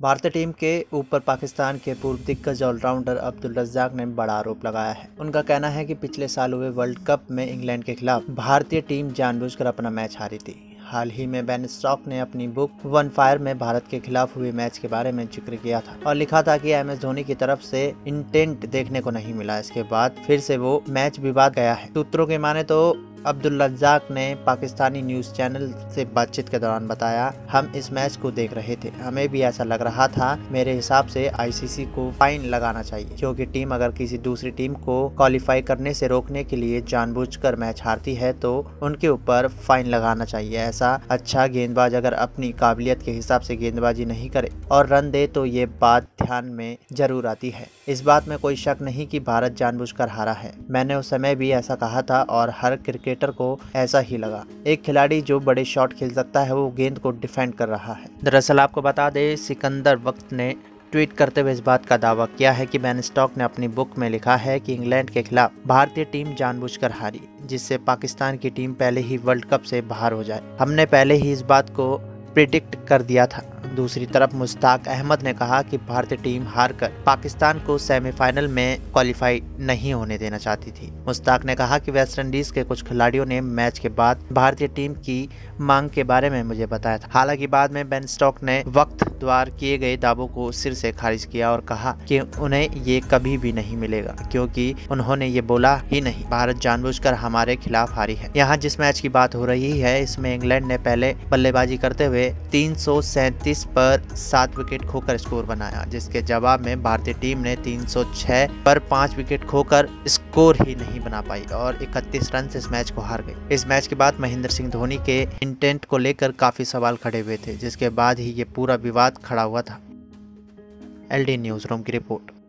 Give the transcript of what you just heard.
भारतीय टीम के ऊपर पाकिस्तान के पूर्व दिग्गज ऑलराउंडर अब्दुल रज्जाक ने बड़ा आरोप लगाया है। उनका कहना है कि पिछले साल हुए वर्ल्ड कप में इंग्लैंड के खिलाफ भारतीय टीम जानबूझकर अपना मैच हारी थी। हाल ही में बेन स्टोक्स ने अपनी बुक वन फायर में भारत के खिलाफ हुए मैच के बारे में जिक्र किया था और लिखा था कि MS धोनी की तरफ से इंटेंट देखने को नहीं मिला। इसके बाद फिर से वो मैच विवाद गया है। सूत्रों के माने तो अब्दुल रज्जाक ने पाकिस्तानी न्यूज़ चैनल से बातचीत के दौरान बताया, हम इस मैच को देख रहे थे, हमें भी ऐसा लग रहा था। मेरे हिसाब से ICC को फाइन लगाना चाहिए, क्योंकि टीम अगर किसी दूसरी टीम को क्वालिफाई करने से रोकने के लिए जानबूझकर मैच हारती है तो उनके ऊपर फाइन लगाना चाहिए। ऐसा अच्छा गेंदबाज अगर अपनी काबिलियत के हिसाब से गेंदबाजी नहीं करे और रन दे तो ये बात ध्यान में जरूर आती है। इस बात में कोई शक नहीं कि भारत जानबूझकर हारा है। मैंने उस समय भी ऐसा कहा था और हर क्रिकेटर को ऐसा ही लगा। एक खिलाड़ी जो बड़े शॉट खेल सकता है वो गेंद को डिफेंड कर रहा है। दरअसल आपको बता दें, सिकंदर वक्त ने ट्वीट करते हुए इस बात का दावा किया है कि बेन स्टोक्स ने अपनी बुक में लिखा है कि इंग्लैंड के खिलाफ भारतीय टीम जानबूझकर हारी, जिससे पाकिस्तान की टीम पहले ही वर्ल्ड कप से बाहर हो जाए। हमने पहले ही इस बात को प्रिडिक्ट कर दिया था। दूसरी तरफ मुश्ताक अहमद ने कहा कि भारतीय टीम हारकर पाकिस्तान को सेमीफाइनल में क्वालिफाई नहीं होने देना चाहती थी। मुश्ताक ने कहा कि वेस्टइंडीज के कुछ खिलाड़ियों ने मैच के बाद भारतीय टीम की मांग के बारे में मुझे बताया था। हालांकि बाद में बेन स्टोक्स ने वक्त द्वार किए गए दावों को सिर से खारिज किया और कहा कि उन्हें ये कभी भी नहीं मिलेगा, क्योंकि उन्होंने ये बोला ही नहीं। भारत जानबूझकर हमारे खिलाफ हारी है। यहाँ जिस मैच की बात हो रही है, इसमें इंग्लैंड ने पहले बल्लेबाजी करते हुए 337 पर 7 विकेट खोकर स्कोर बनाया, जिसके जवाब में भारतीय टीम ने 306 पर 5 विकेट खोकर स्कोर ही नहीं बना पाई और 31 रन से इस मैच को हार गई। इस मैच के बाद महेंद्र सिंह धोनी के इंटेंट को लेकर काफी सवाल खड़े हुए थे, जिसके बाद ही ये पूरा विवाद खड़ा हुआ था। LD न्यूज़ रूम की रिपोर्ट।